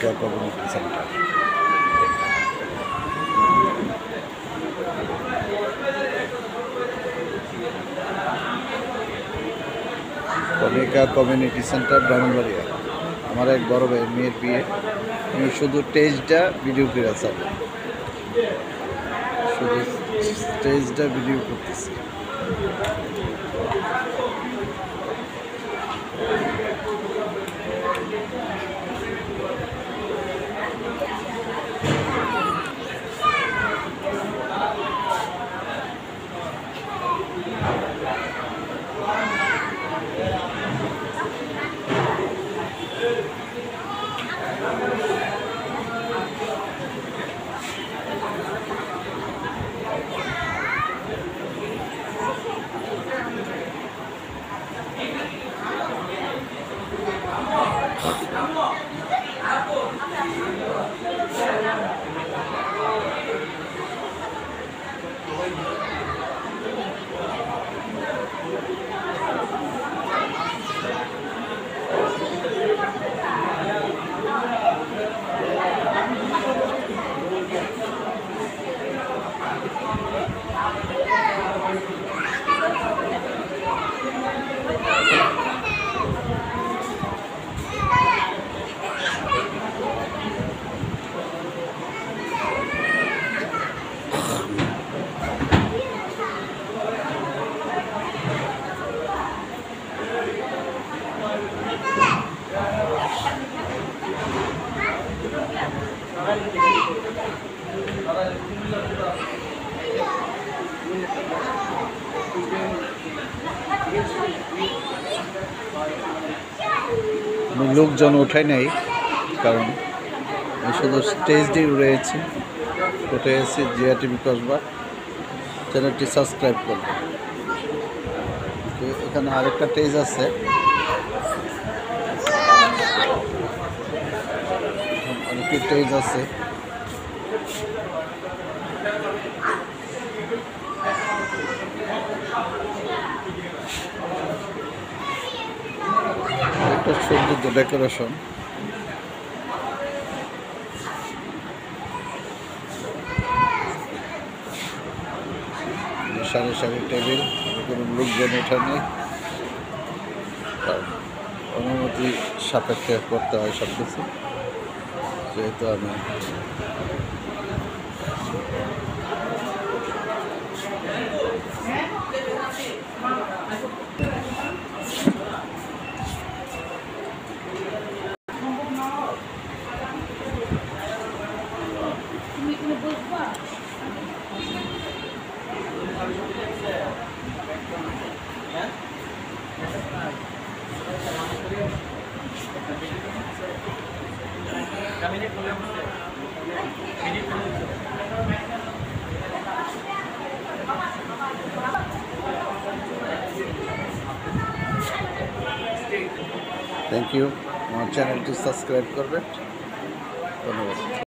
Konika community centre. Kanika community centre, Brahmanbaria. আমার এক বড় ভাই মেয়ের বিয়ে, আমি শুধু স্টেজটা ভিডিও করে চাবো, শুধু স্টেজটা ভিডিও করতেছি। লোকজন ওঠায় নাই, কারণ আমি শুধু স্টেজ দিয়ে রয়েছি। উঠে এসেছি জিয়া টিভি কসবা, চ্যানেলটি সাবস্ক্রাইব করবেন। এখানে আরেকটা স্টেজ আছে, আরেকটি স্টেজ আছে। একটা সুন্দর ডেকোরেশন। সারি সারি টেবিল, কোনো লোকজন ওঠা নেই, অনুমতি সাপেক্ষে করতে হয় সব কিছু। যেহেতু আমি থ্যাংক ইউ। আমার চ্যানেলটি সাবস্ক্রাইব করবেন। ধন্যবাদ।